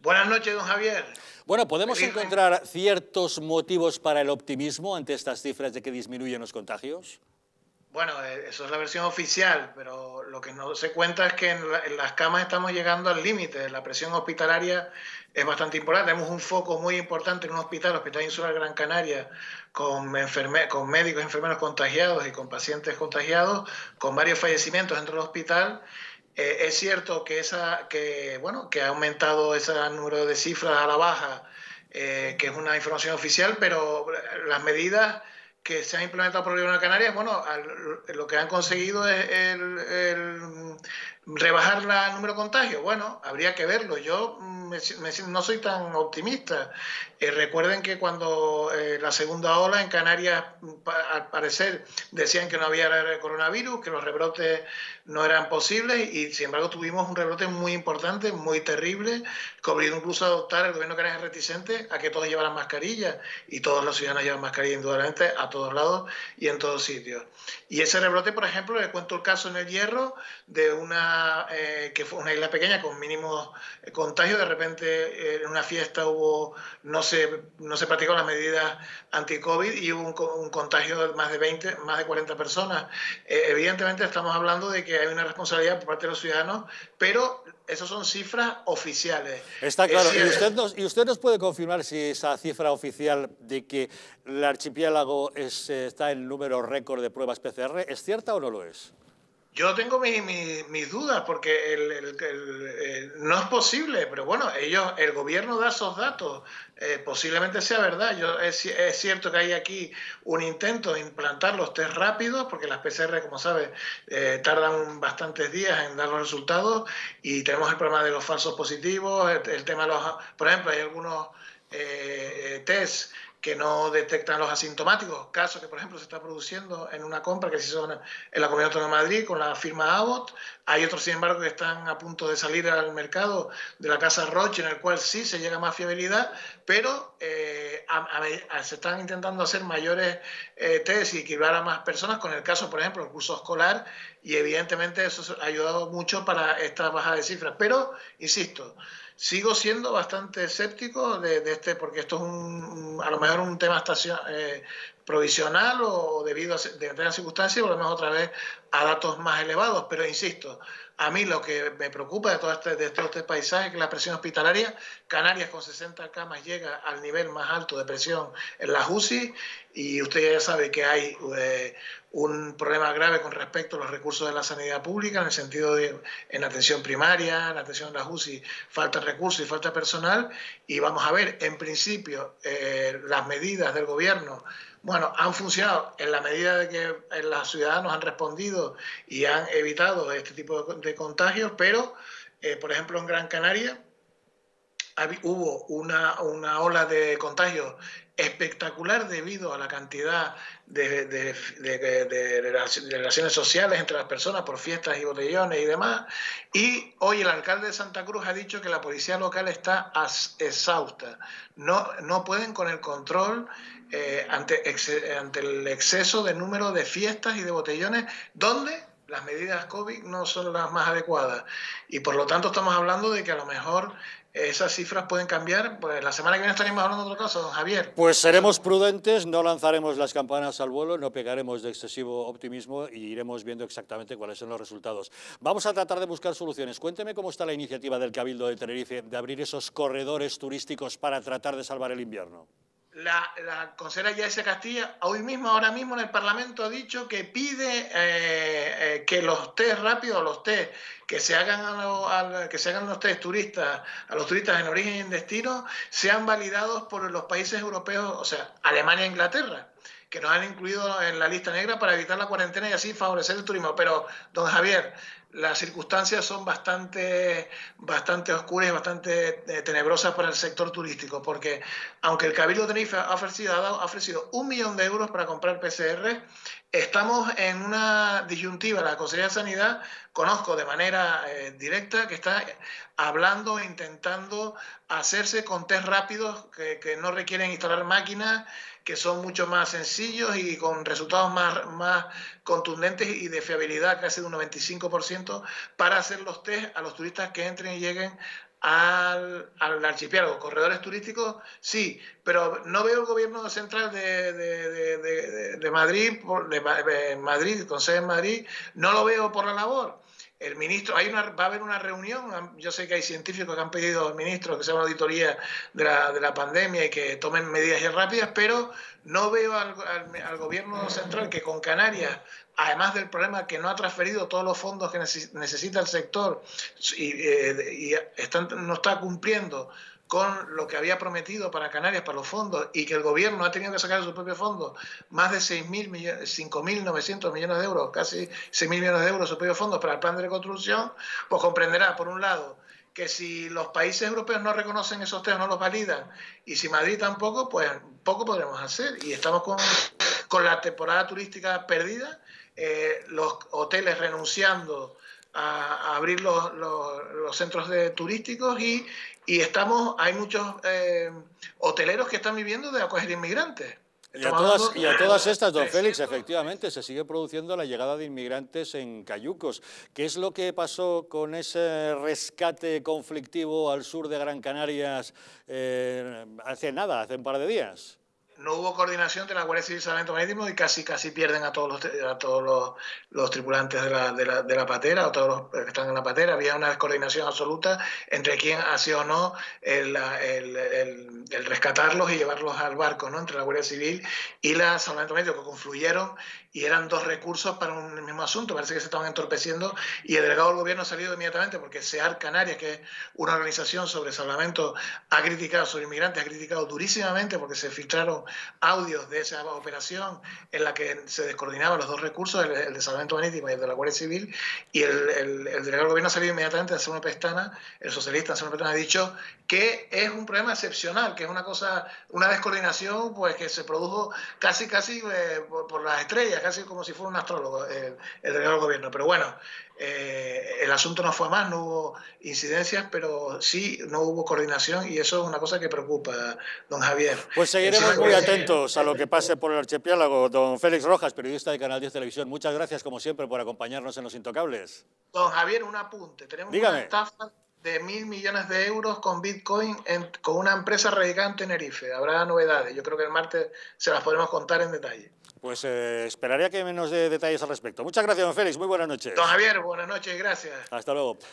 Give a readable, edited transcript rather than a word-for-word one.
Buenas noches, don Javier. Bueno, ¿podemos Feliz- encontrar ciertos motivos para el optimismo ante estas cifras de que disminuyen los contagios? Bueno, eso es la versión oficial, pero lo que no se cuenta es que en las camas estamos llegando al límite. La presión hospitalaria es bastante importante. Tenemos un foco muy importante en un hospital, el Hospital Insular Gran Canaria, con médicos y enfermeros contagiados y con pacientes contagiados, con varios fallecimientos dentro del hospital. Es cierto que ha aumentado ese número de cifras a la baja, que es una información oficial, pero las medidas que se han implementado por el Gobierno de Canarias, bueno, lo que han conseguido es rebajar el número de contagios. Bueno, habría que verlo. Yo no soy tan optimista. Recuerden que cuando la segunda ola en Canarias, al parecer, decían que no había coronavirus, que los rebrotes no eran posibles y, sin embargo, tuvimos un rebrote muy importante, muy terrible, que obligó incluso a adoptar el Gobierno de Canarias reticente a que todos llevaran mascarilla y todos los ciudadanos llevan mascarilla indudablemente a todos lados y en todos sitios. Y ese rebrote, por ejemplo, le cuento el caso en El Hierro de que fue una isla pequeña con mínimos contagios. De repente en una fiesta no se practicaron las medidas anti-COVID y hubo un contagio de más de 40 personas. Evidentemente estamos hablando de que hay una responsabilidad por parte de los ciudadanos, pero esas son cifras oficiales. Está claro. ¿Y usted nos puede confirmar si esa cifra oficial de que el archipiélago está en número récord de pruebas PCR es cierta o no lo es? Yo tengo mis dudas porque no es posible, pero bueno, el gobierno da esos datos, posiblemente sea verdad. Es cierto que hay aquí un intento de implantar los test rápidos, porque las PCR, como sabes, tardan bastantes días en dar los resultados y tenemos el problema de los falsos positivos, el tema de por ejemplo, hay algunos test que no detectan los asintomáticos, caso que por ejemplo se está produciendo en una compra que se hizo en la Comunidad Autónoma de Madrid con la firma Abbott. Hay otros, sin embargo, que están a punto de salir al mercado de la casa Roche, en el cual sí se llega a más fiabilidad, pero se están intentando hacer mayores test y equilibrar a más personas, con el caso, por ejemplo, del curso escolar, y evidentemente eso ha ayudado mucho para esta bajada de cifras. Pero, insisto, sigo siendo bastante escéptico porque esto es a lo mejor un tema provisional o debido a determinadas circunstancias, volvemos otra vez a datos más elevados. Pero insisto, a mí lo que me preocupa de todo este paisaje es que la presión hospitalaria, Canarias con 60 camas llega al nivel más alto de presión en las UCI, y usted ya sabe que hay un problema grave con respecto a los recursos de la sanidad pública, en el sentido de en atención primaria, en atención a las UCI, falta recursos y falta personal. Y vamos a ver, en principio, las medidas del gobierno, bueno, han funcionado en la medida de que los ciudadanos han respondido y han evitado este tipo de contagios, pero, por ejemplo, en Gran Canaria hubo una ola de contagios espectacular debido a la cantidad de relaciones sociales entre las personas por fiestas y botellones y demás. Y hoy el alcalde de Santa Cruz ha dicho que la policía local está exhausta. No pueden con el control ante el exceso de número de fiestas y de botellones, donde las medidas COVID no son las más adecuadas. Y por lo tanto estamos hablando de que a lo mejor esas cifras pueden cambiar. Pues la semana que viene estaremos hablando de otro caso, don Javier. Pues seremos prudentes, no lanzaremos las campanas al vuelo, no pegaremos de excesivo optimismo y iremos viendo exactamente cuáles son los resultados. Vamos a tratar de buscar soluciones. Cuénteme cómo está la iniciativa del Cabildo de Tenerife de abrir esos corredores turísticos para tratar de salvar el invierno. La consejera Yaisa Castilla ahora mismo en el Parlamento ha dicho que pide que los test rápidos, los test que se hagan los test turistas, a los turistas en origen y en destino, sean validados por los países europeos, o sea, Alemania e Inglaterra, que nos han incluido en la lista negra para evitar la cuarentena y así favorecer el turismo. Pero, don Javier, las circunstancias son bastante oscuras y bastante tenebrosas para el sector turístico, porque aunque el Cabildo de Tenerife ha ofrecido 1 millón de euros para comprar PCR, estamos en una disyuntiva. La Consejería de Sanidad, conozco de manera directa que está hablando e intentando hacerse con test rápidos que no requieren instalar máquinas, que son mucho más sencillos y con resultados más contundentes y de fiabilidad casi de un 95%, para hacer los test a los turistas que entren y lleguen al archipiélago. Corredores turísticos, sí, pero no veo el gobierno central de Madrid, Madrid, con sede en Madrid, no lo veo por la labor. El ministro, va a haber una reunión, yo sé que hay científicos que han pedido al ministro que se haga una auditoría de la pandemia y que tomen medidas ya rápidas, pero no veo al gobierno central que con Canarias, además del problema que no ha transferido todos los fondos que necesita el sector y no está cumpliendo con lo que había prometido para Canarias, para los fondos, y que el gobierno ha tenido que sacar de sus propios fondos más de 5.900 millones de euros, casi 6.000 millones de euros de sus propios fondos para el plan de reconstrucción, pues comprenderá, por un lado, que si los países europeos no reconocen esos temas, no los validan, y si Madrid tampoco, pues poco podremos hacer. Y estamos con la temporada turística perdida, los hoteles renunciando a abrir los centros turísticos hay muchos hoteleros que están viviendo de acoger inmigrantes. Y a todas estas, don Félix, efectivamente, se sigue produciendo la llegada de inmigrantes en cayucos. ¿Qué es lo que pasó con ese rescate conflictivo al sur de Gran Canarias hace un par de días? No hubo coordinación de la Guardia Civil y Salvamento Marítimo y casi pierden a todos los tripulantes de la patera, o todos los que están en la patera. Había una descoordinación absoluta entre quién hacía o no el rescatarlos y llevarlos al barco, ¿no? Entre la Guardia Civil y la Salvamento Marítimo, que confluyeron y eran dos recursos para un mismo asunto. Parece que se estaban entorpeciendo y el delegado del gobierno ha salido inmediatamente porque SEAR Canarias, que es una organización sobre salvamento, ha criticado, sobre inmigrantes, ha criticado durísimamente porque se filtraron audios de esa operación en la que se descoordinaban los dos recursos, el de salvamento marítimo y el de la Guardia Civil, y el delegado del gobierno ha salido inmediatamente a hacer una pestana, el socialista hacer una pestana, ha dicho que es un problema excepcional, que es una descoordinación pues que se produjo casi por las estrellas, casi como si fuera un astrólogo el delegado del gobierno. Pero bueno, el asunto no fue a más, no hubo incidencias, pero sí no hubo coordinación y eso es una cosa que preocupa, don Javier. Pues seguiremos muy atentos a lo que pase por el archipiélago. Don Félix Rojas, periodista de Canal 10 Televisión, muchas gracias como siempre por acompañarnos en Los Intocables. Don Javier, un apunte. Tenemos una estafa de 1.000 millones de euros con Bitcoin con una empresa radicada en Tenerife. Habrá novedades. Yo creo que el martes se las podremos contar en detalle. Pues esperaría que nos dé detalles al respecto. Muchas gracias, don Félix. Muy buenas noches. Don Javier, buenas noches y gracias. Hasta luego.